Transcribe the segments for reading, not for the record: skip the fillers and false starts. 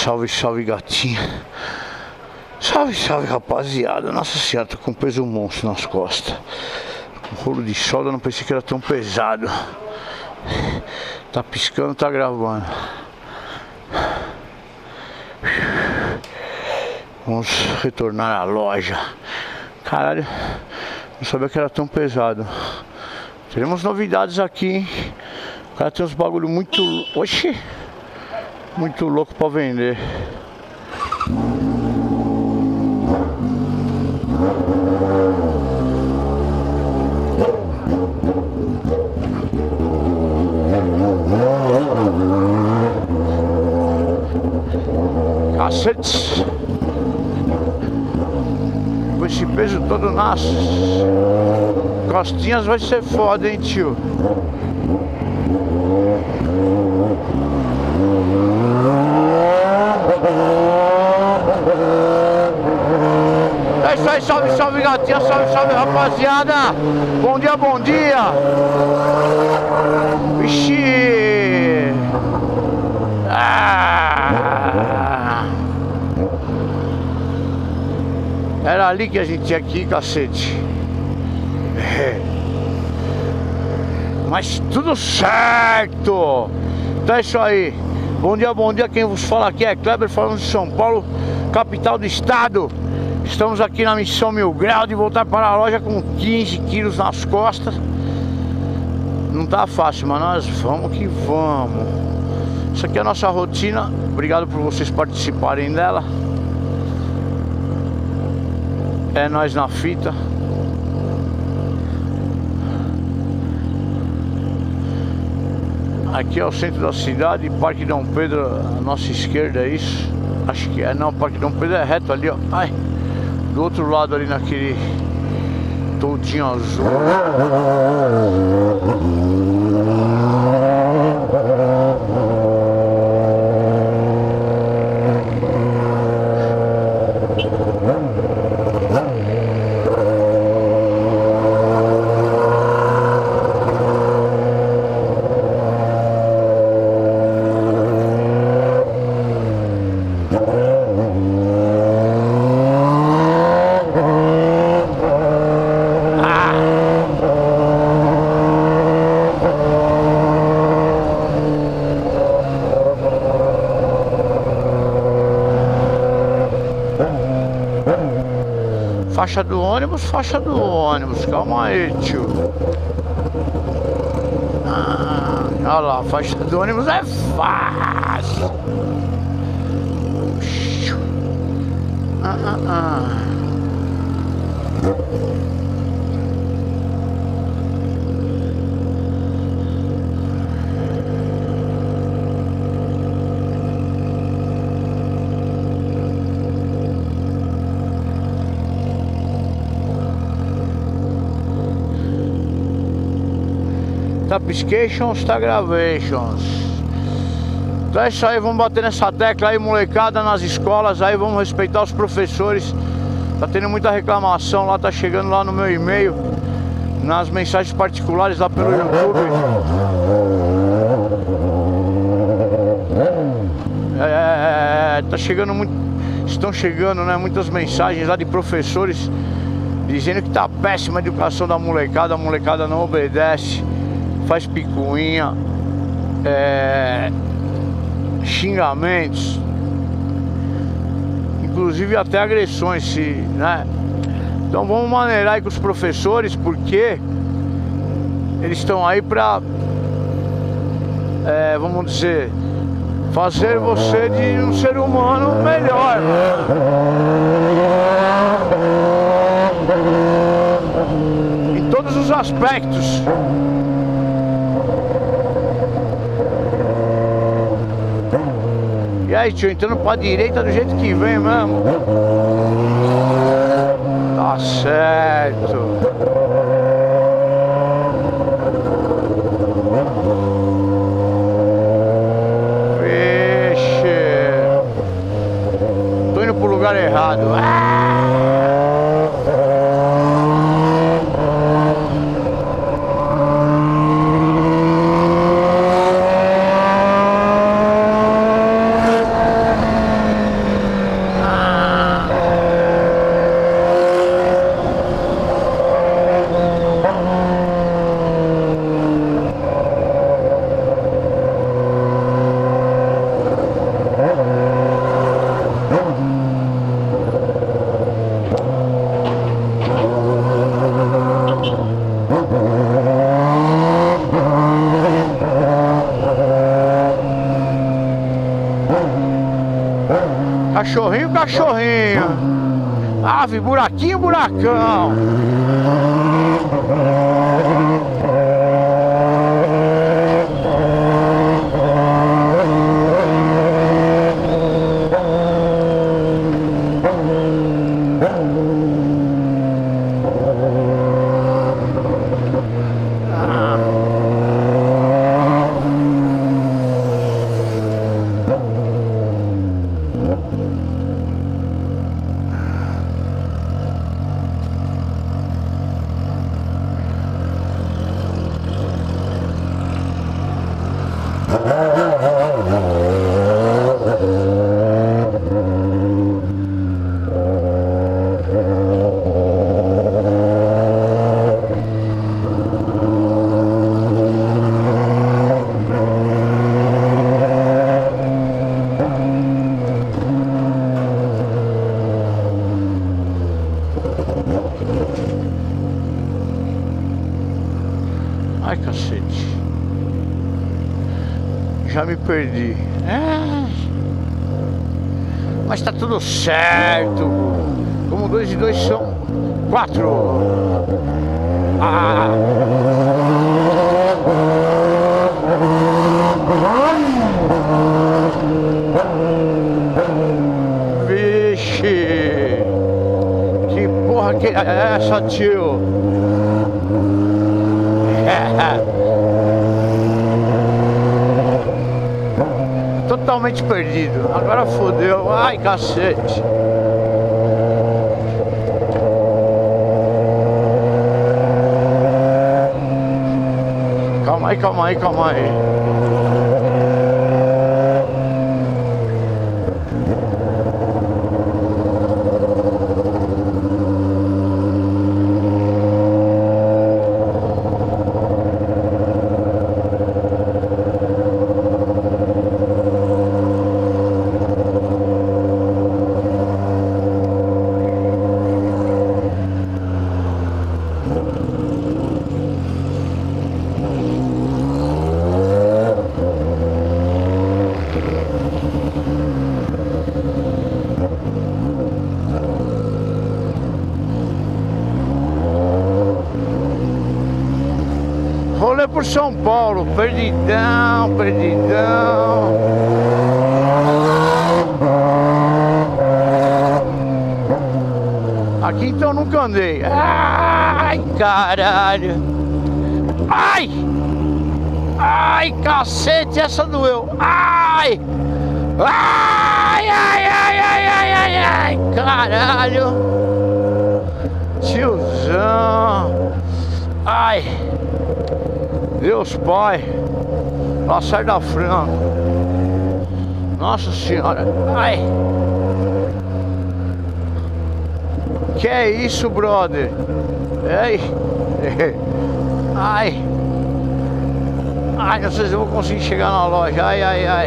Salve, salve gatinha. Salve, salve rapaziada. Nossa senhora, tô com um peso monstro nas costas. Um rolo de solda, não pensei que era tão pesado. Tá piscando, tá gravando. Vamos retornar à loja. Caralho, não sabia que era tão pesado. Teremos novidades aqui, hein? O cara tem uns bagulho muito... Oxi! Muito louco pra vender. Cacete! Com esse peso todo nas costinhas vai ser foda, hein, tio? É isso aí, salve, salve gatinha, salve, salve rapaziada. Bom dia, bom dia. Vixi. Era ali que a gente tinha que ir, cacete. Mas tudo certo. Então é isso aí. Bom dia, quem vos fala aqui é Kleber, falando de São Paulo, capital do estado. Estamos aqui na missão 1000 graus de voltar para a loja com 15 quilos nas costas. Não tá fácil, mas nós vamos que vamos. Isso aqui é a nossa rotina. Obrigado por vocês participarem dela. É nós na fita. Aqui é o centro da cidade, Parque Dom Pedro, à nossa esquerda, é isso? Acho que é, não, Parque Dom Pedro é reto ali, ó. Ai, do outro lado ali naquele toldinho azul. Faixa do ônibus, calma aí, tio. Olha lá, faixa do ônibus é fácil. Tapiscations, Gravations. Então é isso aí, vamos bater nessa tecla aí, molecada, nas escolas aí, vamos respeitar os professores. Tá tendo muita reclamação lá, tá chegando lá no meu e-mail, nas mensagens particulares lá pelo YouTube. Tá chegando muito, estão chegando, né, muitas mensagens lá de professores dizendo que tá péssima a educação da molecada, a molecada não obedece. Faz picuinha, xingamentos, inclusive até agressões, né? Então vamos maneirar aí com os professores, porque eles estão aí pra, vamos dizer, fazer você de um ser humano melhor. Em todos os aspectos. E aí, tio, entrando pra direita do jeito que vem mesmo. Tá certo. Vixe. Tô indo pro lugar errado. Cachorrinho, cachorrinho. Ave, buraquinho, buracão. Ai, cacete. Já me perdi. Mas tá tudo certo. Como 2 e 2 são 4. Vixe. Que porra que é essa, tio? Totalmente perdido. Agora fodeu. Ai, cacete. Calma aí, calma aí, calma aí. Rolê por São Paulo, perdidão, perdidão. Aqui então nunca andei. Ai, caralho. Ai! Ai, cacete, essa doeu. Ai! Ai, ai, ai, ai, ai, ai, ai, caralho. Tiozão. Ai. Deus Pai, lá sai da franga. Nossa Senhora. Ai. Que é isso, brother? Ei. Ai. Ai, não sei se eu vou conseguir chegar na loja. Ai, ai, ai.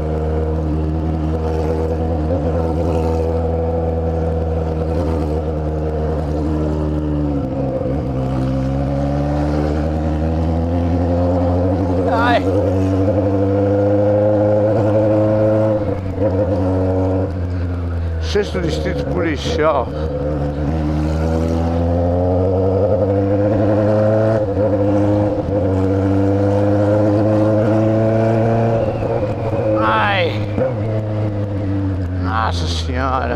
Ai. Sexto Distrito Policial. Ai. Nossa Senhora.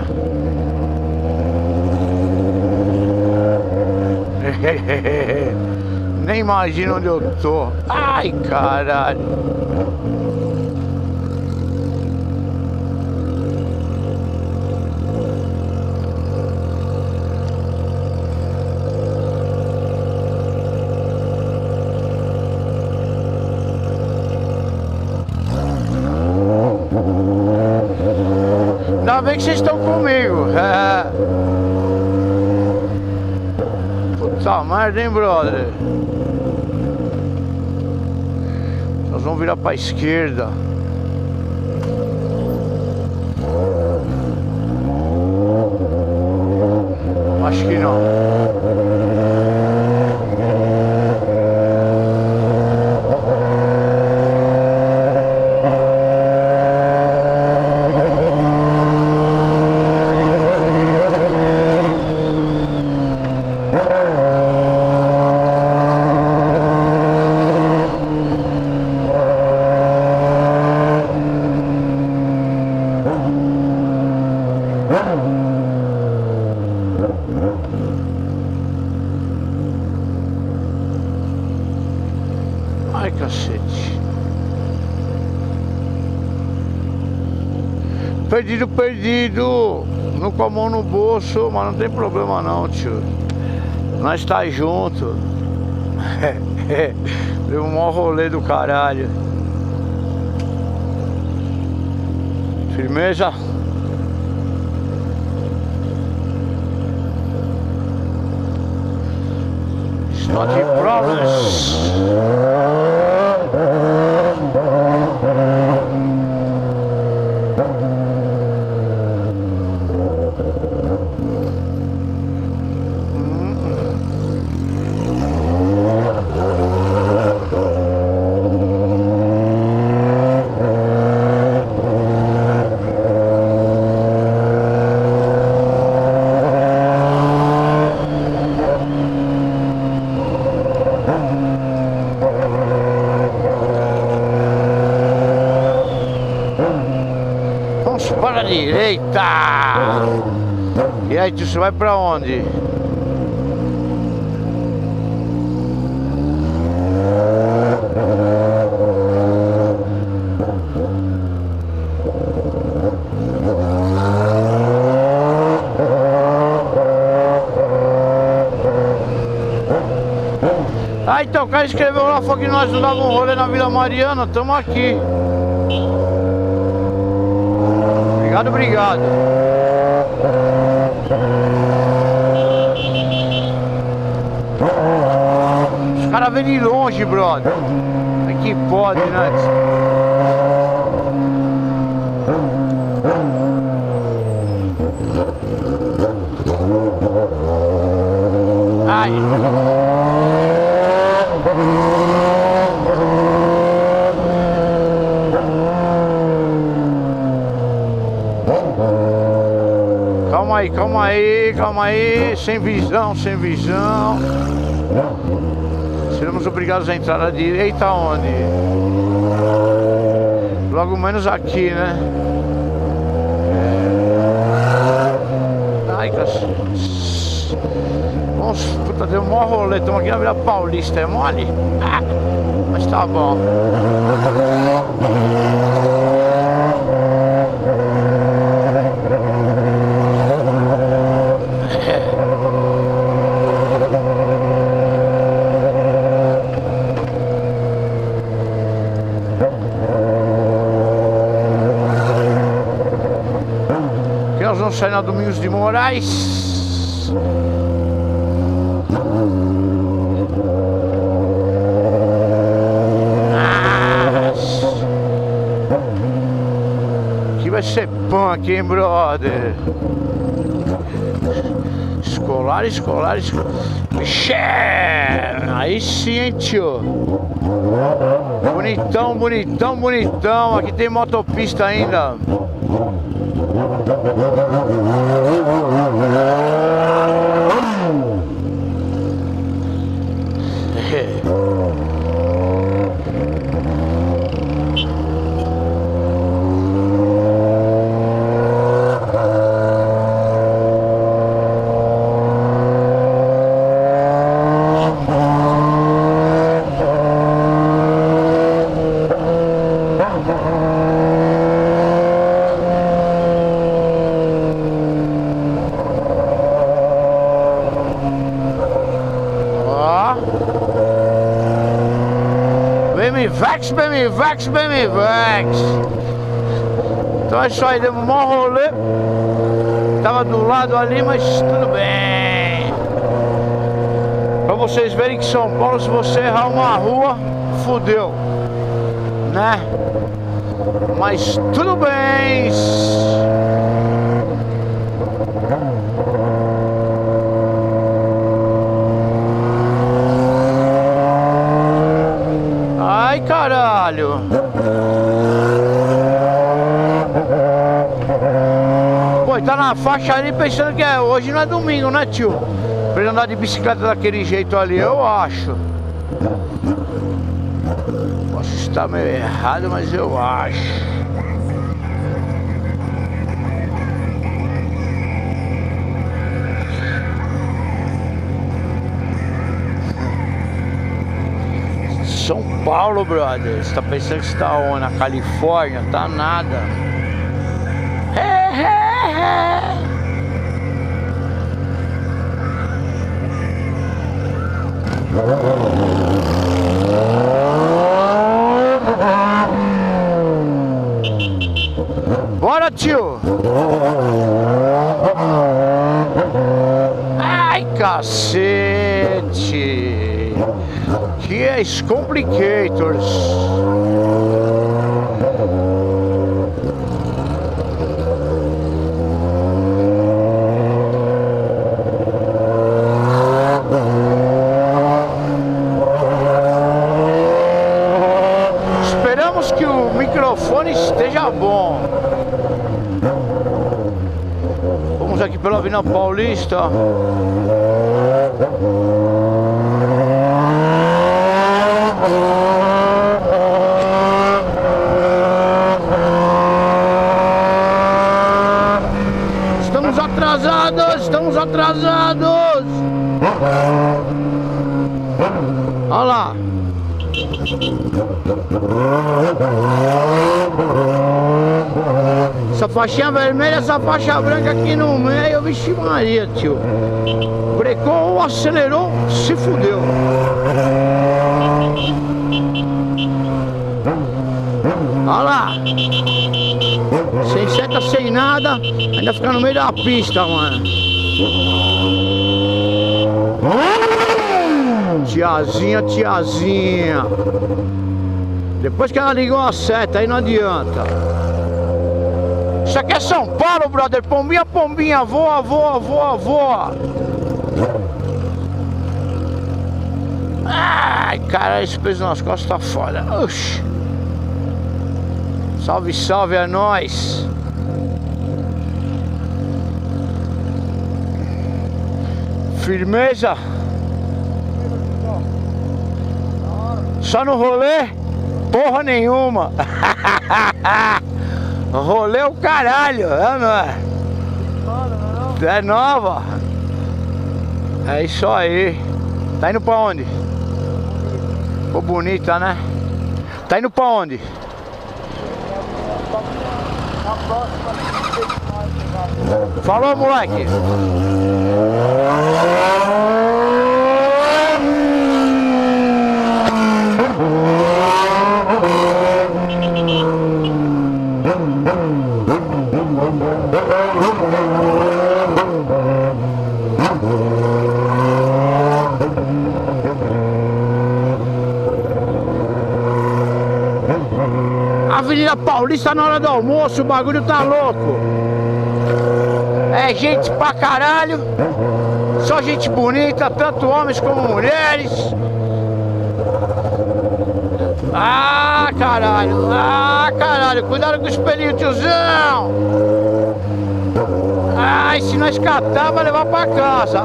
Nem imagino onde eu tô. Ai, caralho. Ainda bem que vocês estão comigo. Puta merda, hein, brother? Nós vamos virar pra esquerda. Acho que não. cacete. Perdido, perdido. Não com a mão no bolso, mas não tem problema não, tio. Nós tá junto. Deu um maior rolê do caralho. Firmeza? Not a problems. Para a direita. E aí, tio, você vai pra onde? Ah, então o cara escreveu lá, falou que nós dava um rolê na Vila Mariana, tamo aqui. Obrigado, obrigado. Os caras vêm de longe, brother. Aqui pode, né? Ai. Calma aí, sem visão, sem visão. Seremos obrigados a entrar à direita onde? Logo menos aqui, né? Ai, cacete. Nossa, puta, deu um maior rolê. Estamos aqui na Vila Paulista, é mole? Ah, mas tá bom. Nós vamos sair na Domingos de Moraes. Aqui vai ser punk, hein, brother? Escolar. Aí sim, hein, tio? Bonitão. Aqui tem motopista ainda. BMWex. Então é isso aí, deu um maior rolê. Tava do lado ali, mas tudo bem. Pra vocês verem que São Paulo, se você errar uma rua, fudeu, né? Mas tudo bem. Ai, caralho. Pô, tá na faixa ali pensando que hoje não é domingo, né, tio? Pra ele andar de bicicleta daquele jeito ali, eu acho. Posso estar meio errado, mas eu acho. São Paulo, brother. Você tá pensando que você tá onde? Na Califórnia? Tá nada. Bora, tio! Ai, cacete! Que é Complicators! Esperamos que o microfone esteja bom. Vamos aqui pela Avenida Paulista. Estamos atrasados, estamos atrasados. Olha lá. Essa faixinha vermelha, essa faixa branca aqui no meio, vixe Maria, tio. Brecou, acelerou, se fudeu. Olha lá. Sem seta, sem nada, ainda fica no meio da pista, mano. Tiazinha, tiazinha. Depois que ela ligou a seta, aí não adianta. Isso aqui é São Paulo, brother. Pombinha, pombinha, voa, voa, voa, voa. Ai, cara, esse peso nas costas tá foda. Oxi. Salve, salve, é nóis. Firmeza. Só no rolê? Porra nenhuma. Rolê o caralho, não é? É nova. É isso aí. Tá indo pra onde? Ficou bonita, né? Tá indo pra onde? Falou, moleque. Avenida Paulista na hora do almoço, o bagulho tá louco. É gente pra caralho. Só gente bonita, tanto homens como mulheres. Ah, caralho. Ah, caralho. Cuidado com o espelhinho, tiozão. Ai, se nós catar, vai levar pra casa.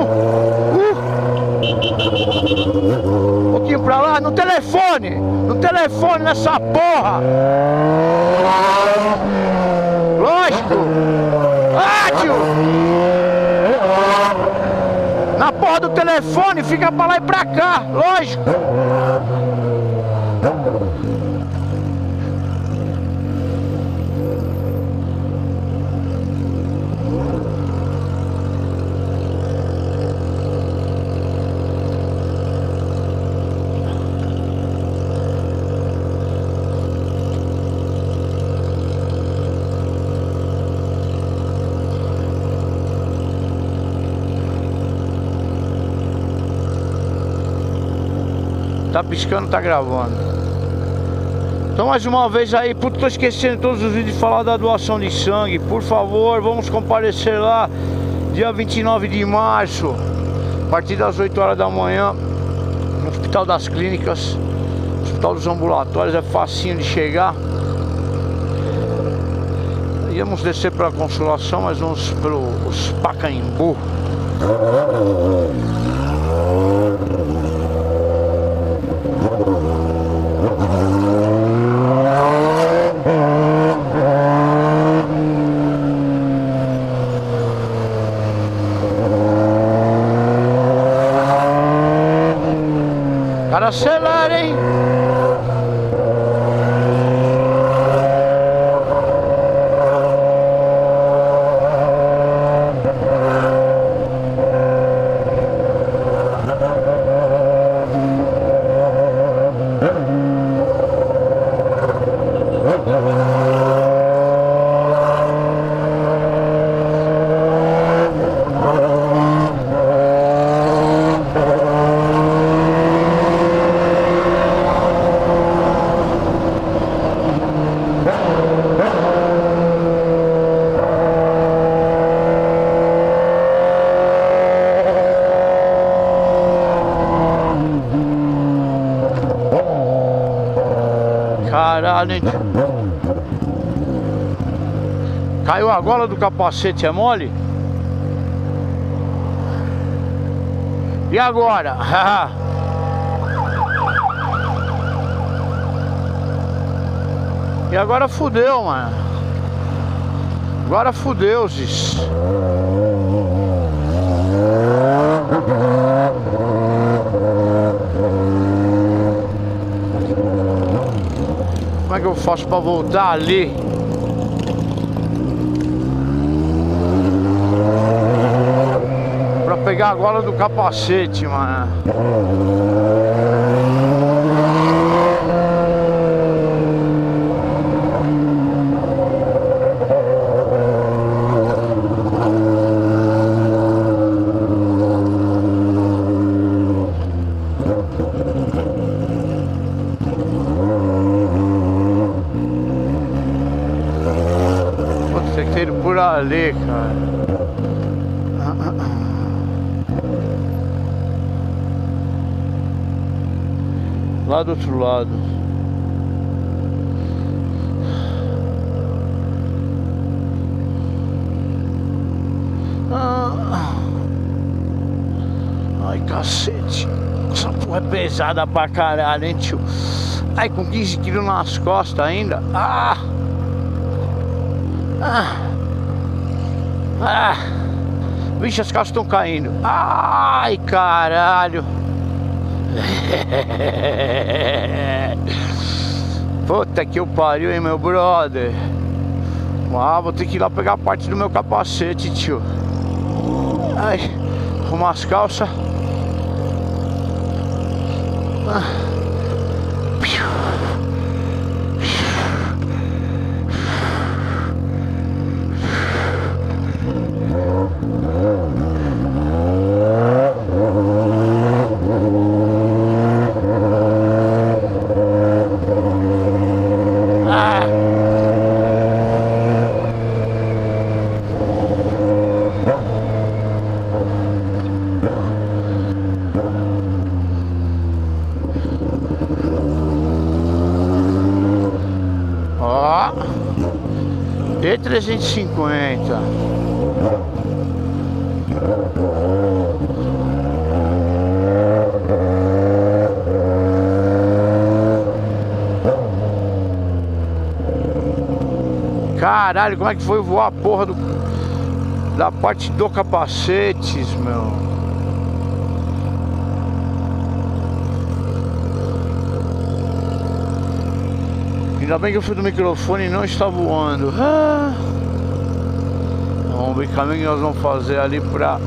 Um pouquinho pra lá, no telefone nessa porra. Lógico. Ah, tio. Na porra do telefone, fica pra lá e pra cá, lógico. Tá piscando, tá gravando. Então mais uma vez aí, puto, tô esquecendo todos os vídeos de falar da doação de sangue. Por favor, vamos comparecer lá dia 29 de março, a partir das 8 horas da manhã, no Hospital das Clínicas, Hospital dos Ambulatórios, é facinho de chegar. Íamos descer para a Consolação, mas vamos pelos Pacaembu. Cara, acelera, hein? caralho, hein? Caiu a gola do capacete, é mole? E agora? E agora fudeu, mano. Agora fudeu, Zis. Como é que eu faço pra voltar ali? Pra pegar a gola do capacete, mano. Tem que ter por ali, cara. Lá do outro lado. Ai, cacete. Essa porra é pesada pra caralho, hein, tio? Ai, com 15 quilos nas costas ainda. Vixe, as calças estão caindo. Ai, caralho. Puta que eu pariu, hein, meu brother. Vou ter que ir lá pegar a parte do meu capacete, tio. Ai, arrumar as calças. E350. Caralho, como é que foi voar a porra da parte do capacetes, meu? Ainda bem que eu fui do microfone e não está voando. Vamos ver que caminho que nós vamos fazer ali pra...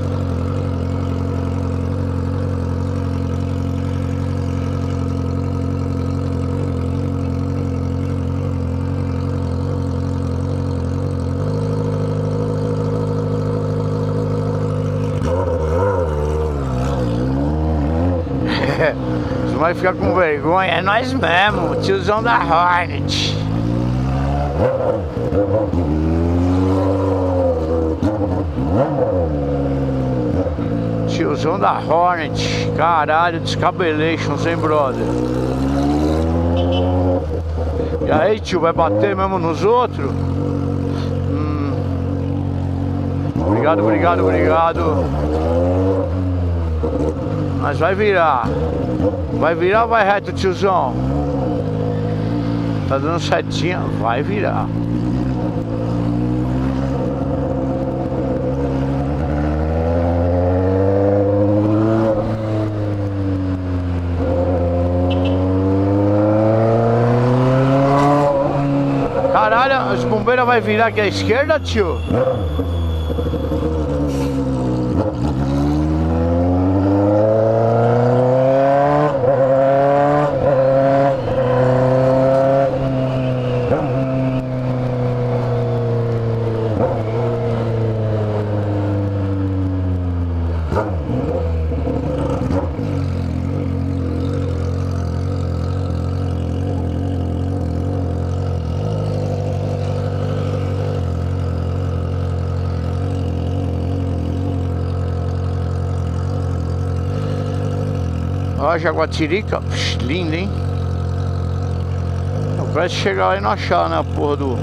Você vai ficar com vergonha, é nós mesmo, tiozão da Hornet. Tiozão da Hornet, caralho, Descabelations, hein, brother? E aí, tio, vai bater mesmo nos outros? Obrigado, obrigado, obrigado. Mas vai virar. Vai virar ou vai reto, tiozão? Tá dando setinha, vai virar. Caralho, as bombeiras vai virar aqui à esquerda, tio? Ó, Jaguatirica, linda, hein? Vai chegar lá e não achar, né, a porra do...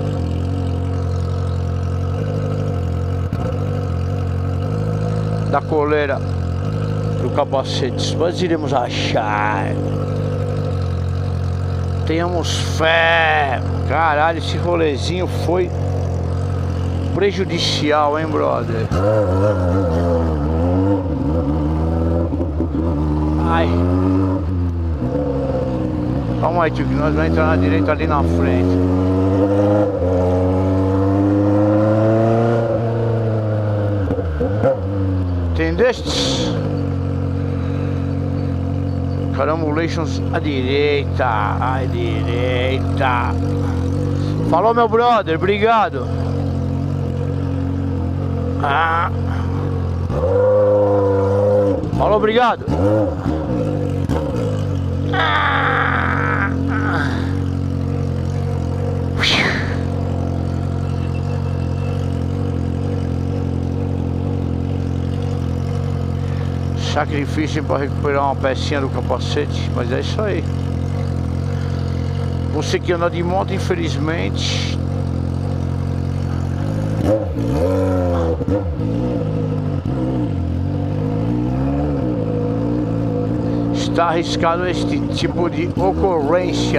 da coleira do capacete. Nós iremos achar. Tenhamos fé. Caralho, esse rolezinho foi prejudicial, hein, brother? Ai. Calma aí, tio, que nós vamos entrar na direita ali na frente. Entendeste? Caramulations à direita. À direita. Falou, meu brother, obrigado. Ah. Falou, obrigado. Sacrifício para recuperar uma pecinha do capacete, mas é isso aí. Você que anda de moto, infelizmente, está arriscado este tipo de ocorrência.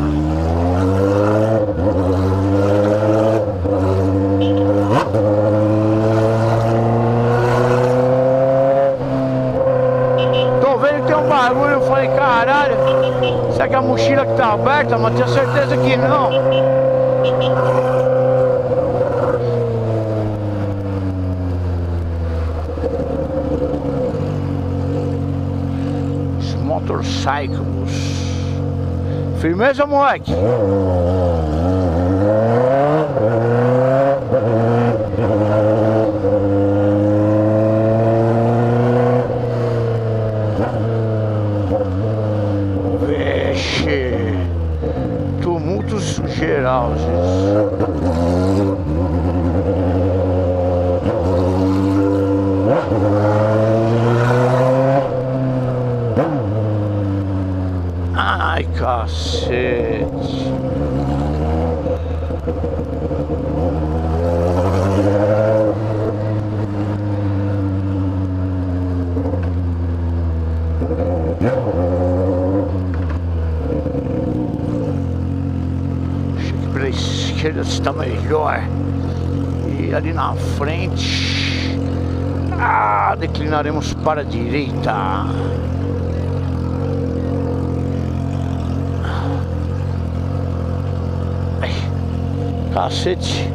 Eu falei, caralho, será que a mochila que tá aberta? Mas tenho certeza que não. Os motorcycles. Firmeza, moleque? Tumultos gerais. Ai, cacete. Pela esquerda está melhor. E ali na frente, declinaremos para a direita. Ai, cacete.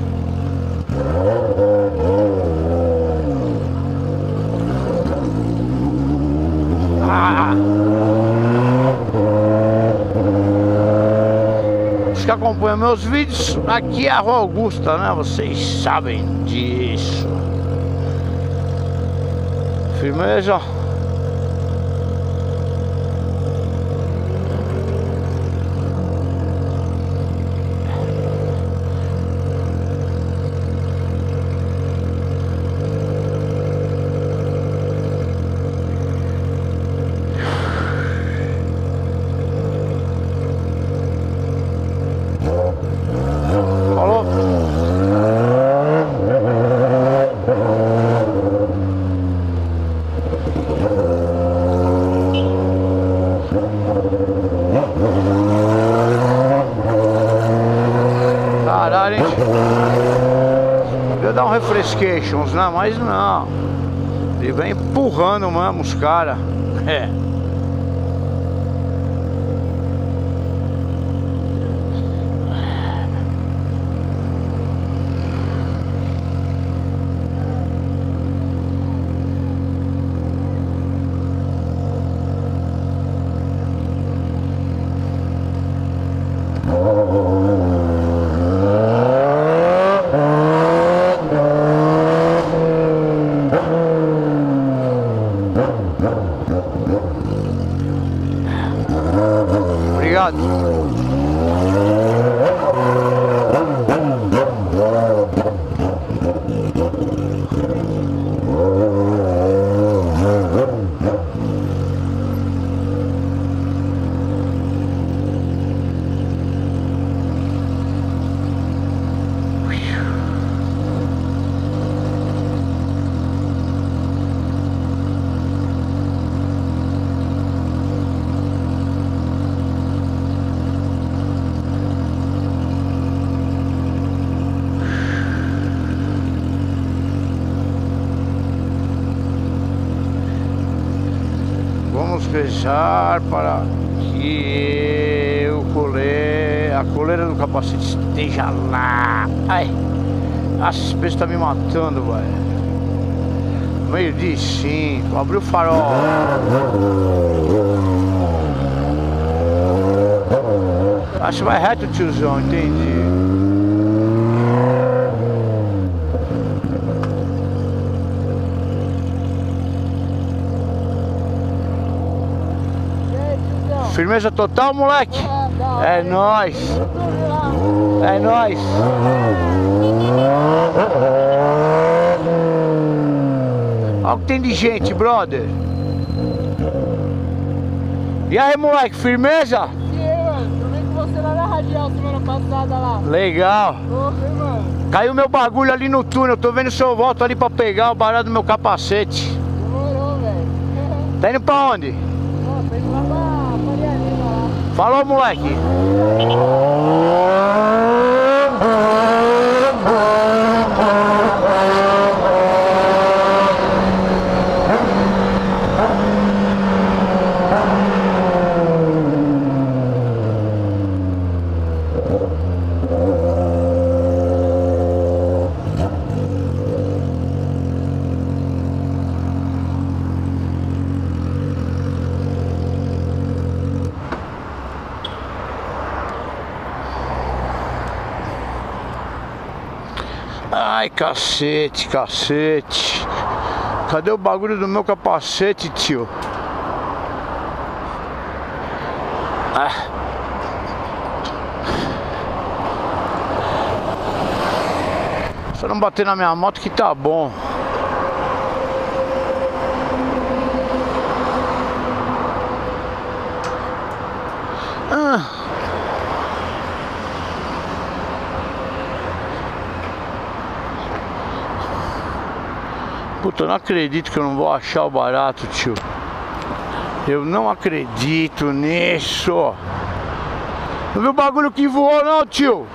Que acompanham meus vídeos, aqui é a Rua Augusta, né? Vocês sabem disso. Firmeza? Caralho, hein? Podia dar um refrescations, né? Mas não. Ele vem empurrando mesmo os caras. É. Obrigado. rezar para que a coleira do capacete esteja lá. Ai, esse peixe tá me matando, velho. Meio-dia e 5, abriu o farol. Acho que vai reto, tiozão, entendi. Firmeza total, moleque? É nóis. É nóis. Olha o que tem de gente, brother. E aí, moleque, firmeza? E aí, mano? Eu vim com você lá na Radial semana passada lá. Legal. Ô, mano. Caiu meu bagulho ali no túnel. Tô vendo se eu volto ali pra pegar o barato do meu capacete. Demorou, velho. Tá indo pra onde? Tô indo lá pra Faria Lima lá. Falou, moleque. Ai, cacete, cacete. Cadê o bagulho do meu capacete, tio? Ah. Só não bater na minha moto que tá bom. Puta, eu não acredito que eu não vou achar o barato, tio. Eu não acredito nisso. Não viu o bagulho que voou não, tio?